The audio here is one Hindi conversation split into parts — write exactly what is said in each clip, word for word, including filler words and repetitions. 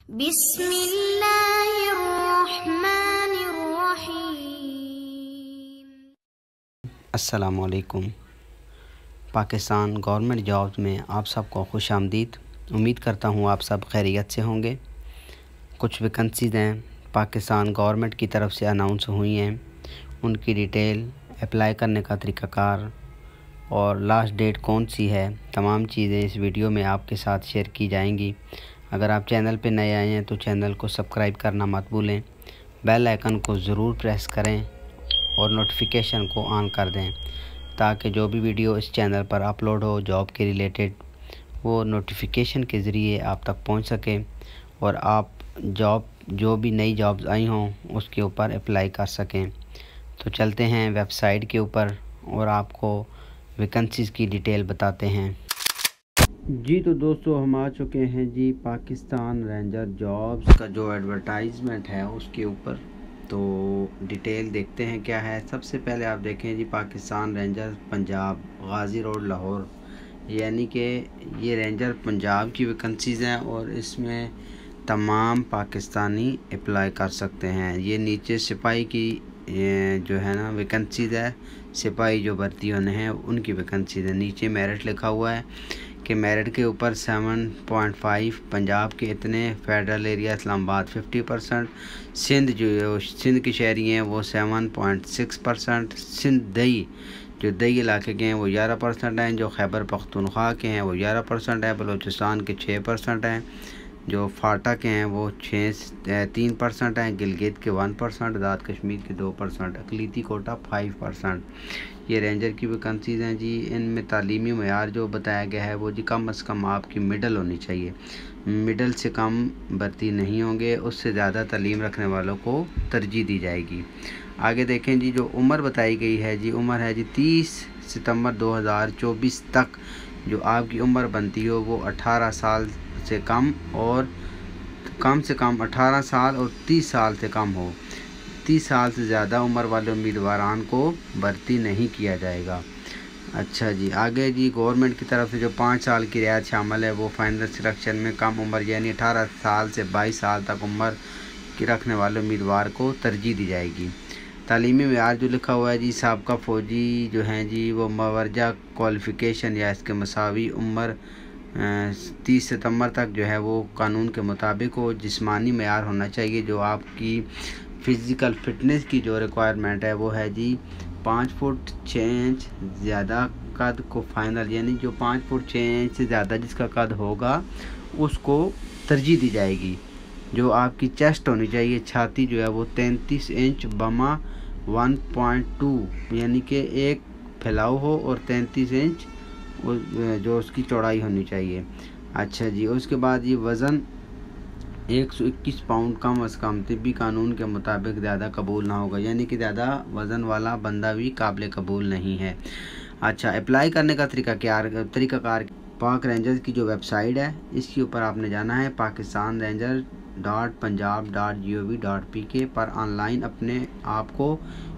बिस्मिल्लाहिर्रहमानिर्रहीम। अस्सलामुअलैकुम। पाकिस्तान गवर्नमेंट जॉब्स में आप सबको खुश आमदीद। उम्मीद करता हूँ आप सब खैरियत से होंगे। कुछ वैकेंसीज़ हैं पाकिस्तान गवर्नमेंट की तरफ से अनाउंस हुई हैं, उनकी डिटेल, अप्लाई करने का तरीक़ाकार और लास्ट डेट कौन सी है, तमाम चीज़ें इस वीडियो में आपके साथ शेयर की जाएंगी। अगर आप चैनल पर नए आए हैं तो चैनल को सब्सक्राइब करना मत भूलें, बेल आइकन को ज़रूर प्रेस करें और नोटिफिकेशन को ऑन कर दें ताकि जो भी वीडियो इस चैनल पर अपलोड हो जॉब के रिलेटेड वो नोटिफिकेशन के ज़रिए आप तक पहुंच सके और आप जॉब जो भी नई जॉब्स आई हों उसके ऊपर अप्लाई कर सकें। तो चलते हैं वेबसाइट के ऊपर और आपको वैकेंसीज़ की डिटेल बताते हैं। जी तो दोस्तों, हम आ चुके हैं जी पाकिस्तान रेंजर जॉब्स का जो एडवर्टाइजमेंट है उसके ऊपर। तो डिटेल देखते हैं क्या है। सबसे पहले आप देखें जी पाकिस्तान रेंजर पंजाब, गाज़ी रोड, लाहौर, यानी कि ये रेंजर पंजाब की वैकेंसीज़ हैं और इसमें तमाम पाकिस्तानी अप्लाई कर सकते हैं। ये नीचे सिपाही की जो है ना वैकेंसीज़ है, सिपाही जो भर्ती होने हैं उनकी वैकेंसीज़ है। नीचे मेरिट लिखा हुआ है कि मेरिट के ऊपर सेवन पॉइंट फाइव, पंजाब के इतने, federal area Islamabad fifty percent, Sindh जो सिंध की शहरी हैं वो seven point six percent, Sindh दही जो दही इलाके के हैं वो ग्यारह परसेंट हैं, जो खैबर पख्तूनख्वा के हैं वो ग्यारह परसेंट है, बलूचिस्तान के छः परसेंट हैं, जो फाटा के हैं वो छः तीन परसेंट हैं, गिलगित के वन परसेंट, आज़ाद कश्मीर के दो परसेंट, अकलीती कोटा फाइव परसेंट। ये रेंजर की वैकेंसीज़ हैं जी। इनमें तालीमी मयार जो बताया गया है वो जी कम अज़ कम आपकी मिडल होनी चाहिए, मिडल से कम भर्ती नहीं होंगे, उससे ज़्यादा तालीम रखने वालों को तरजीह दी जाएगी। आगे देखें जी, जो उम्र बताई गई है जी, उम्र है जी तीस सितंबर दो हज़ार चौबीस तक जो आपकी उम्र बनती हो वो अठारह साल से कम और कम से कम अठारह साल और तीस साल से कम हो। तीस साल से ज़्यादा उम्र वाले उम्मीदवारान को भर्ती नहीं किया जाएगा। अच्छा जी, आगे जी गवर्नमेंट की तरफ से जो पाँच साल की रियायत शामिल है वो फाइनल सिलेक्शन में कम उम्र यानी अठारह साल से बाईस साल तक उम्र की रखने वाले उम्मीदवार को तरजीह दी जाएगी। तालीमी मेयार जो लिखा हुआ है जी, साबका फ़ौजी जो हैं जी वो मवर्जा क्वालिफ़िकेशन या इसके मसावी उम्र तीस सितंबर तक जो है वो कानून के मुताबिक हो। जिस्मानी मेयार होना चाहिए, जो आपकी फ़िज़िकल फ़िटनेस की जो रिक्वायरमेंट है वो है जी पाँच फुट छः इंच ज़्यादा कद को फाइनल, यानी जो पाँच फुट छः इंच से ज़्यादा जिसका कद होगा उसको तरजीह दी जाएगी। जो आपकी चेस्ट होनी चाहिए, छाती जो है वो तैंतीस इंच बमा वन पॉइंट टू यानी कि एक फैलाव हो और तैंतीस इंच जो उसकी चौड़ाई होनी चाहिए। अच्छा जी, उसके बाद ये वज़न एक सौ इक्कीस पाउंड कम अज़ कम तिब्बी कानून के मुताबिक ज़्यादा कबूल ना होगा, यानी कि ज़्यादा वज़न वाला बंदा भी काबिल कबूल नहीं है। अच्छा, अप्लाई करने का तरीका क्या तरीक़ाकार पाक रेंजर्स की जो वेबसाइट है इसके ऊपर आपने जाना है Pakistan ranger dot Punjab dot G O V dot P K पर ऑनलाइन अपने आप को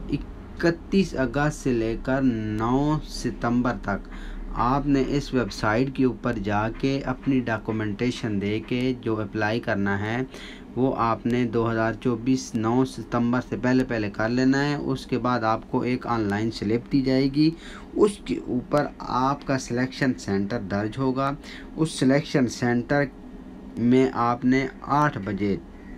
इकतीस अगस्त से लेकर नौ सितंबर तक आपने इस वेबसाइट के ऊपर जाके अपनी डॉक्यूमेंटेशन दे के जो अप्लाई करना है वो आपने दो हज़ार चौबीस नौ सितंबर से पहले पहले कर लेना है। उसके बाद आपको एक ऑनलाइन स्लिप दी जाएगी, उसके ऊपर आपका सिलेक्शन सेंटर दर्ज होगा। उस सिलेक्शन सेंटर में आपने आठ बजे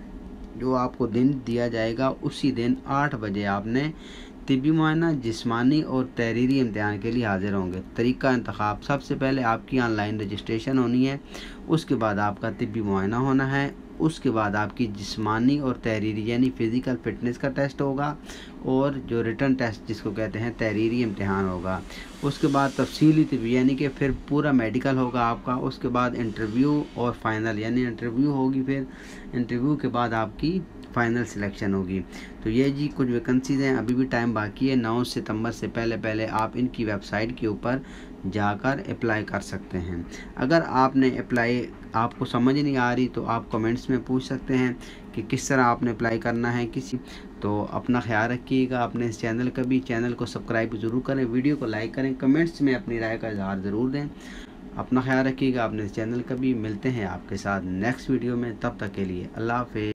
जो आपको दिन दिया जाएगा उसी दिन आठ बजे आपने तिब्बी मुआयना, जिस्मानी और तहरीरी इम्तिहान के लिए हाजिर होंगे। तरीका इंतखाब, सबसे पहले आपकी ऑनलाइन रजिस्ट्रेशन होनी है, उसके बाद आपका तिब्बी मुआयना होना है, उसके बाद आपकी जिस्मानी और तहरीरी यानी फ़िज़िकल फ़िटनेस का टेस्ट होगा और जो रिटन टेस्ट जिसको कहते हैं तहरीरी इम्तिहान होगा। उसके बाद तफसीली तिब्बी यानी कि फिर पूरा मेडिकल होगा आपका। उसके बाद इंटरव्यू और फाइनल यानी इंटरव्यू होगी, फिर इंटरव्यू के बाद आपकी फ़ाइनल सिलेक्शन होगी। तो ये जी कुछ वैकेंसीज़ हैं, अभी भी टाइम बाकी है। नौ सितंबर से पहले पहले आप इनकी वेबसाइट के ऊपर जाकर अप्लाई कर सकते हैं। अगर आपने अप्लाई आपको समझ नहीं आ रही तो आप कमेंट्स में पूछ सकते हैं कि किस तरह आपने अप्लाई करना है किसी। तो अपना ख्याल रखिएगा, अपने इस चैनल का भी चैनल को सब्सक्राइब ज़रूर करें, वीडियो को लाइक करें, कमेंट्स में अपनी राय का इजहार ज़रूर दें। अपना ख्याल रखिएगा अपने चैनल का भी। मिलते हैं आपके साथ नेक्स्ट वीडियो में, तब तक के लिए अल्लाह हाफ़िज़।